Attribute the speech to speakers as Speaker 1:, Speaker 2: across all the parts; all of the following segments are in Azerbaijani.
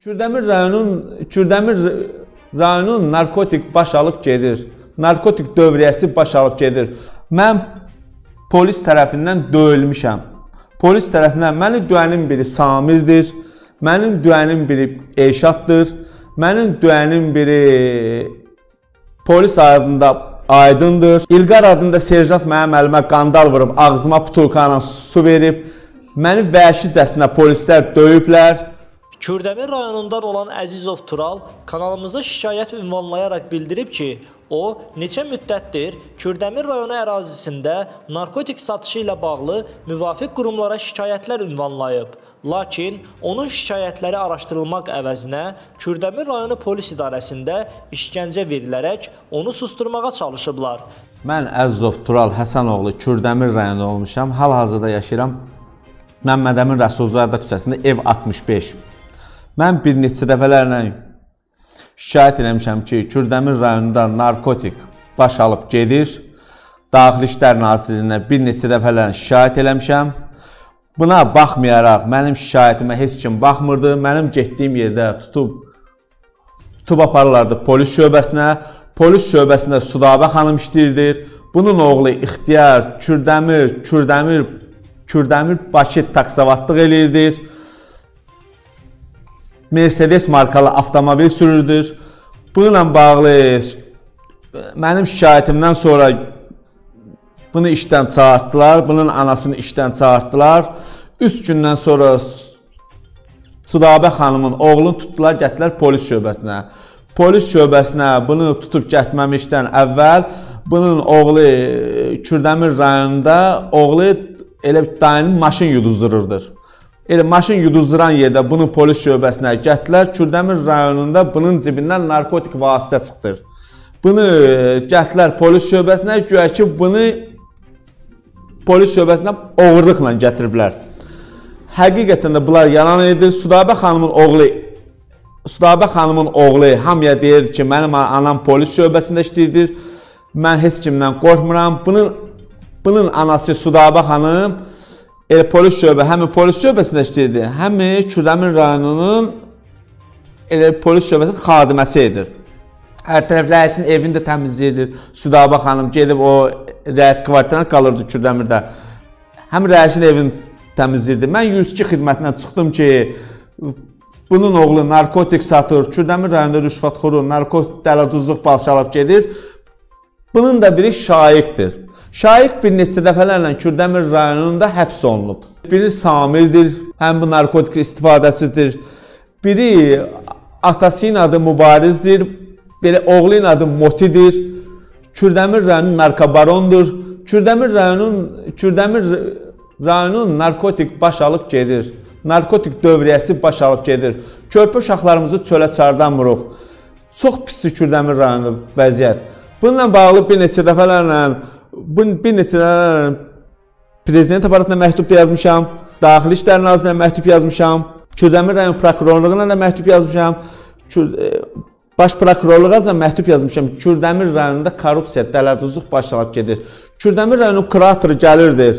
Speaker 1: Kürdəmir rayonun narkotik baş alıb gedir. Narkotik dövriyyəsi baş alıb gedir. Mən polis tərəfindən döyülmüşəm. Polis tərəfindən mənim döyənim biri Samirdir. Mənim döyənim biri Eşaddır. Mənim döyənim biri polis adında Aydındır. İlqar adında serjant mənim əlimə qandal vurub, ağzıma butulka ilə su verib. Məni vəhşicəsinə polislər döyüblər.
Speaker 2: Kürdəmir rayonundan olan Əzizov Tural kanalımıza şikayət ünvanlayaraq bildirib ki, o neçə müddətdir Kürdəmir rayonu ərazisində narkotik satışı ilə bağlı müvafiq qurumlara şikayətlər ünvanlayıb. Lakin onun şikayətləri araşdırılmaq əvəzinə Kürdəmir rayonu polis idarəsində işgəncə verilərək onu susturmağa çalışıblar.
Speaker 1: Mən Əzizov Tural Həsənoğlu Kürdəmir rayonu olmuşam. Hal-hazırda yaşayıram Məmmədəmin Rəsulzadə küçəsində ev 65. Mən bir neçə dəfələrlə şikayət eləmişəm ki, Kürdəmir rayonunda narkotik baş alıb gedir. Daxili İşlər Nazirliyinə bir neçə dəfələrlə şikayət eləmişəm. Buna baxmayaraq mənim şikayətimə heç kim baxmırdı. Mənim getdiyim yerdə tutub aparırlardı polis şöbəsinə. Polis şöbəsində Sudabə xanım işləyirdir. Bunun oğlu İxtiyar Kürdəmir Bakı taksavatlıq eləyirdir. Mercedes markalı avtomobil sürürdür. Bununla bağlı mənim şikayətimdən sonra bunu işdən çağırtdılar. Bunun anasını işdən çağırtdılar. 3 gündən sonra Sudabə xanımın oğlunu tutdular, gətirdilər polis şöbəsinə. Polis şöbəsinə bunu tutub getməmişdən əvvəl bunun oğlu Kürdəmir rayonunda oğlu elə dayının maşın yuduzdururdur. Elə maşın yuduzduran yerdə bunu polis şöbəsinə gətirdilər. Kürdəmir rayonunda bunun cibindən narkotik vasitə çıxdır. Bunu gətirdilər polis şöbəsinə, güya ki bunu polis şöbəsinə oğurluqla gətiriblər. Həqiqətən də bunlar yalan edir. Sudabə xanımın oğlu hamıya deyirdi ki, mənim anam polis şöbəsində işləyirdir. Mən heç kimdən qorxmuram. Bunun anası Sudabə xanım həmin polis şöbəsində işləyirdi, həmin Kürdəmir rayonunun polis şöbəsinin xadiməsi edir. Hər tərəf rəisin evini də təmizləyirdir. Sudabə xanım gedib o rəis kvartirasına qalırdı Kürdəmirdə. Həm rəisin evini təmizləyirdi. Mən 102 xidmətindən çıxdım ki, bunun oğlu narkotik satır, Kürdəmir rayonunda rüşvətxoru, narkotik dələduzluq balşalıb gedir. Bunun da biri Şaiqdir. Şaiq bir neçə dəfələrlə Kürdəmir rayonunda həbs olunub. Biri Samirdir, həm bu narkotik istifadəsidir. Biri atasının adı Mübarizdir, belə oğlunun adı Motidir. Kürdəmir rayonu narkobarondur. Kürdəmir rayonun narkotik baş alıb gedir. Narkotik dövriyyəsi baş alıb gedir. Körpə uşaqlarımızı çölə çardamırıq. Çox pisdir Kürdəmir rayonu vəziyyət. Bununla bağlı bir neçə dəfələrlə prezident aparatına məktub yazmışam. Daxili İşlər Nazirliyinə məktub yazmışam. Kürdəmir rayon prokurorluğuna da məktub yazmışam. Baş prokurorluğa da məktub yazmışam. Kürdəmir rayonunda korrupsiya, dələduzluq baş alıb gedir. Kürdəmir rayonun kuratoru gəlirdir.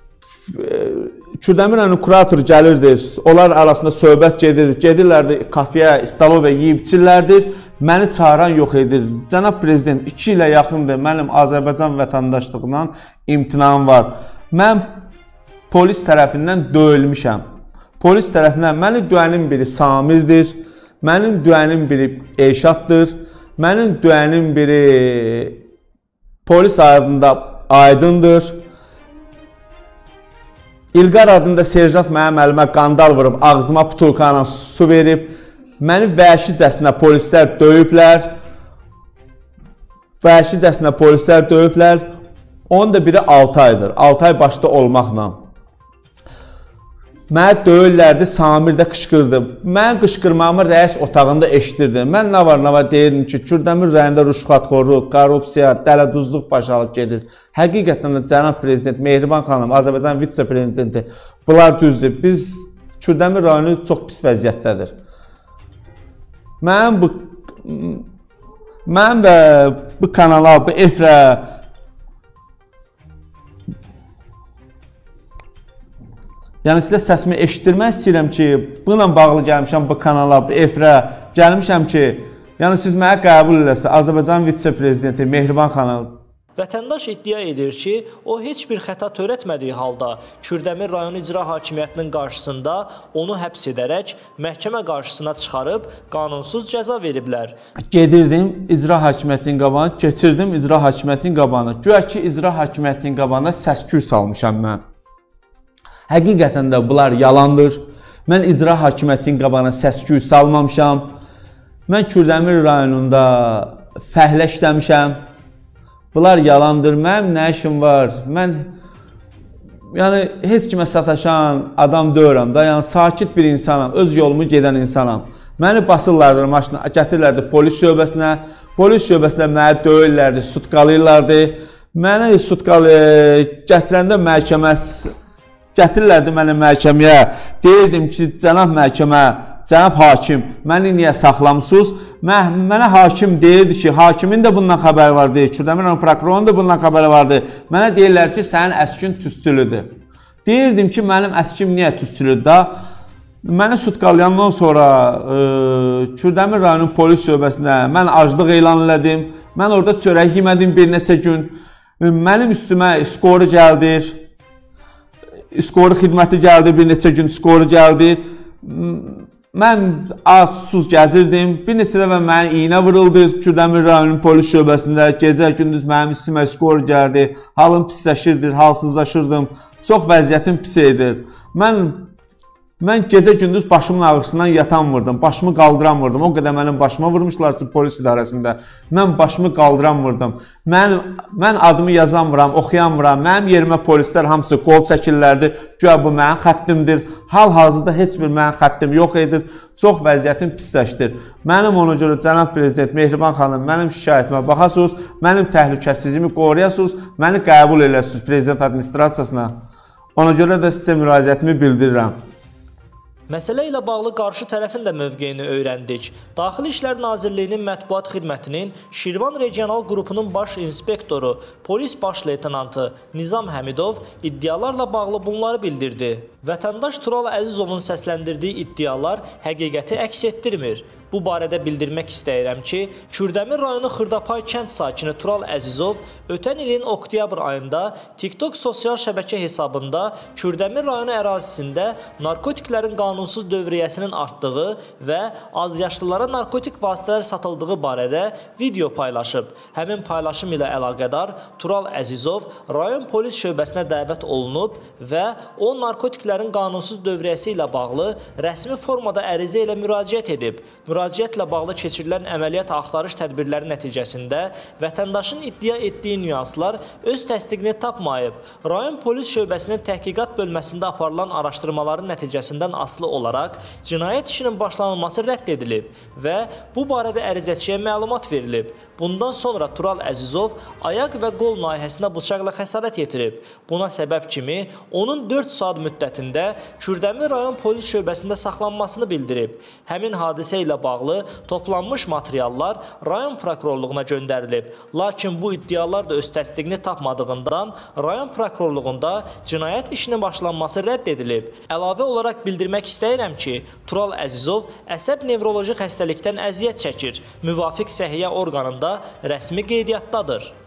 Speaker 1: Onlar arasında söhbət gedir. Gedirlərdi kafeyə, istalova yeyib içirlərdir. Məni çağıran yox edir. Cənab Prezident 2 ilə yaxındır mənim Azərbaycan vətəndaşlığından imtinam var. Mən polis tərəfindən döyülmüşəm. Polis tərəfindən mənim döyənim biri Samirdir. Mənim döyənim biri Eşaddır. Mənim döyənim biri polis adında Aydındır. İlqar adında serjant mənim əlimə qandal vurub, ağzıma butulka ilə su verib. Məni vəhşicəsinə polislər döyüblər. Onun da biri 6 aydır. 6 ay başda olmaqla. Mənə döyürlərdi, Samirdə qışqırdı. Mən qışqırmağımı rəis otağında eşidirdi. Mən nə var deyirdim ki, Kürdəmir rayonunda rüşvətxorluq, korrupsiya, dələduzluq baş alıb gedir. Həqiqətən də cənab prezident Mehriban xanım, Azərbaycan vitse-prezidenti, bunlar düzdür. Biz Kürdəmir rayonu çox pis vəziyyətdədir. Mənim də bu kanala, bu efirə Yəni sizə səsimi eşitdirmək istəyirəm ki, bununla bağlı gəlmişəm bu kanala, bu efirə gəlmişəm ki, yəni siz mənə qəbul eləsə, Azərbaycan vitse-prezidenti Mehriban xanım.
Speaker 2: Vətəndaş iddia edir ki, o heç bir xəta törətmədiyi halda Kürdəmir rayon icra hakimiyyətinin qarşısında onu həbs edərək məhkəmə qarşısına çıxarıb qanunsuz cəza veriblər.
Speaker 1: Gedirdim icra hakimiyyətinin qabağına, keçirdim icra hakimiyyətinin qabağına. Güya ki, icra hakimiyyətinin qabağına səs-küy salmışam mən. Həqiqətən də bunlar yalandır. Mən icra hakimiyyətinin qabağına səs-küy salmamışam. Mən Kürdəmir rayonunda fəhlə işləmişəm. Bunlar yalandır. Mənim nə işim var? Mən yəni heç kimə sataşan adam deyirəm da, yəni sakit bir insanam, öz yolumu gedən insanam. Məni basırlardı maşına, gətirirlərdi polis şöbəsinə. Polis şöbəsində məni döyürlərdi, sutqalayırlardı. Məni gətirəndə gətirirlərdi məni məhkəməyə. Deyirdim ki, cənab məhkəmə, cənab hakim, məni niyə saxlamısınız? Mənə hakim deyirdi ki, hakimin də bundan xəbəri vardı, Kürdəmir rayon prokurorunun da bundan xəbəri vardı. Mənə deyirlər ki, sənin əskin tüstülüdür. Deyirdim ki, mənim əskim niyə tüstülüdür da? Məni sutqalayandan sonra Kürdəmir rayonun polis şöbəsində mən aclıq elan elədim. Mən orada çörək yemədim bir neçə gün. Mənim üstümə skoru gəldi. Skoru xidməti gəldi, bir neçə gün skoru gəldi. Mən susuz gəzirdim. Bir neçə dəfə mənə iynə vuruldu Kürdəmir rayonunun polis şöbəsində. Gecə gündüz mənim üstümə skor gəldi. Halım pisləşirdi, halsızlaşırdım. Çox vəziyyətim pis idi. Mən gecə gündüz başımın ağrısından yatanmırdım. Başımı qaldıramırdım. O qədər mənim başıma vurmuşlarsa polis idarəsində. Mən başımı qaldıramırdım. Mən adımı yazamıram, oxuyamıram. Mənim yerimə polislər hamısı qol çəkirlərdi. Güya bu mənim xəttimdir. Hal-hazırda heç bir mənim xəttim yox edir. Çox vəziyyətim pisləşdir. Mənim ona görə cənab prezident Mehriban xanım, mənim şikayətimə baxasınız, mənim təhlükəsizliyimi qoruyasınız, məni qəbul eləsiniz prezident administrasiyasına. Ona görə də sizə müraciətimi bildirirəm.
Speaker 2: Məsələ ilə bağlı qarşı tərəfin də mövqeyini öyrəndik. Daxili İşlər Nazirliyinin mətbuat xidmətinin Şirvan regional qrupunun baş inspektoru, polis baş leytenantı Nizam Həmidov iddialarla bağlı bunları bildirdi. Vətəndaş Tural Əzizovun səsləndirdiyi iddialar həqiqəti əks etdirmir. Bu barədə bildirmək istəyirəm ki, Kürdəmir rayonu Xırdapay kənd sakini Tural Əzizov ötən ilin oktyabr ayında TikTok sosial şəbəkə hesabında Kürdəmir rayonu ərazisində narkotiklərin qanunsuz dövriyyəsinin artdığı və azyaşlılara narkotik vasitələr satıldığı barədə video paylaşıb. Həmin paylaşım ilə əlaqədar Tural Əzizov rayon polis şöbəsinə dəvət olunub və o narkotiklərin qanunsuz dövriyyəsi ilə bağlı rəsmi formada ərizə ilə müraciət edib. Müraciətlə bağlı keçirilən əməliyyat axtarış tədbirləri nəticəsində vətəndaşın iddia etdiyi nüanslar öz təsdiqini tapmayıb. Rayon polis şöbəsinin təhqiqat bölməsində aparılan araşdırmaların nəticəsindən asılı olaraq cinayət işinin başlanılması rədd edilib və bu barədə ərizəçiyə məlumat verilib. Bundan sonra Tural Əzizov ayaq və qol nahiyəsinə bıçaqla xəsarət yetirib. Buna səbəb kimi onun 4 saat müddətində Kürdəmir rayon polis şöbəsində saxlanmasını bildirib. Həmin hadisə ilə bağlı toplanmış materiallar rayon prokurorluğuna göndərilib. Lakin bu iddialar da öz təsdiqini tapmadığından rayon prokurorluğunda cinayət işinin başlanması rədd edilib. Əlavə olaraq bildirmək istəyirəm ki, Tural Əzizov əsəb nevroloji xəstəlikdən əziyyət çəkir. Müvafiq səhiyyə orqanında rəsmi qeydiyyatdadır.